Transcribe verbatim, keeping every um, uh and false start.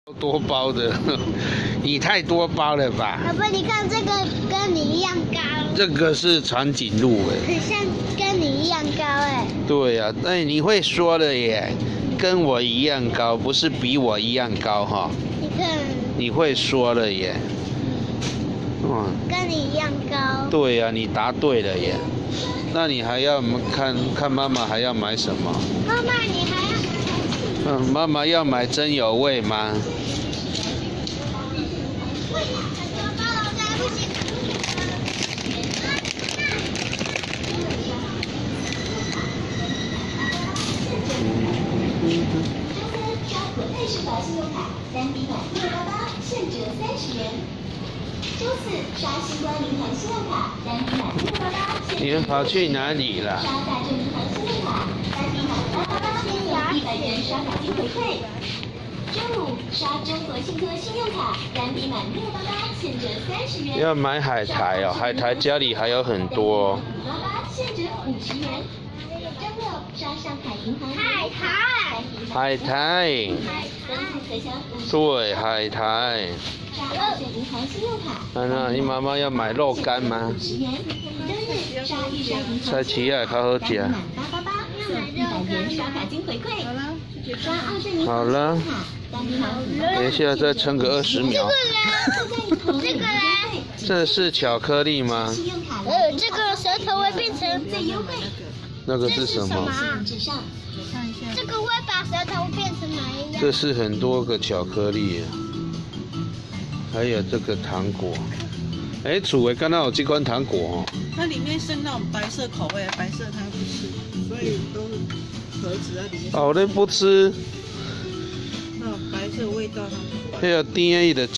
多包的，你太多包了吧？ 爸爸，你看这个跟你一样高。 这个是长颈鹿哎， 很像跟你一样高哎。 对呀、啊，那你会说的耶，跟我一样高，不是比我一样高哈。 你看。 你会说了耶。嗯。 跟你一样高。 对呀、啊，你答对了耶。那你还要看看妈妈还要买什么？ 妈妈，你还要？ 嗯，妈妈要买真有味吗？ 泰式保信用卡，单笔满六八八，现折三十元。周四刷星光银行信用卡，单笔满六八八， 你们跑去哪里了？ 刷大众银行信用卡，单笔满八八八，有一百元刷卡金回馈。周五刷中国信托信用卡，单笔满六八八，现折三十元。 要买海苔哦，海苔家里还有很多。 五八八，现折五十元。周六刷上海银行海苔。 海苔。对，海苔。那那你妈妈要买肉干吗？才起来较好吃。好了。等一下再撑个二十秒。 这个嘞？ 这是巧克力吗？ 呃，这个舌头会变成最优惠。 那个是什么？ 这个会把舌头变成哪一样？ 这是很多个巧克力，还有这个糖果。哎、欸，厝的刚刚有这款糖果哦。 它里面是那种白色口味，白色它不吃，所以都是盒子在里面。 哦，你不吃？ 那种白色味道它。 还有甜的，就